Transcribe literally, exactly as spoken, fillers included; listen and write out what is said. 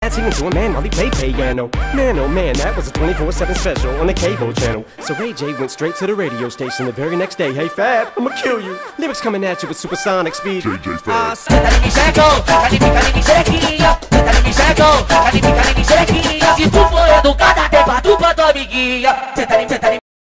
Singing to a man while he played piano. Man, oh man, that was a twenty-four seven special on the cable channel. So Ray J went straight to the radio station the very next day. Hey Fab, I'ma kill you. Lyrics coming at you with supersonic speed. J J Fab. Ah, Canta de mim xerecão, canta de mim, canta de mim xerequinha. Canta de mim xerecão, canta de mim, canta de mim xerequinha. Se tu for educada, tem pra tu pra tua amiguinha.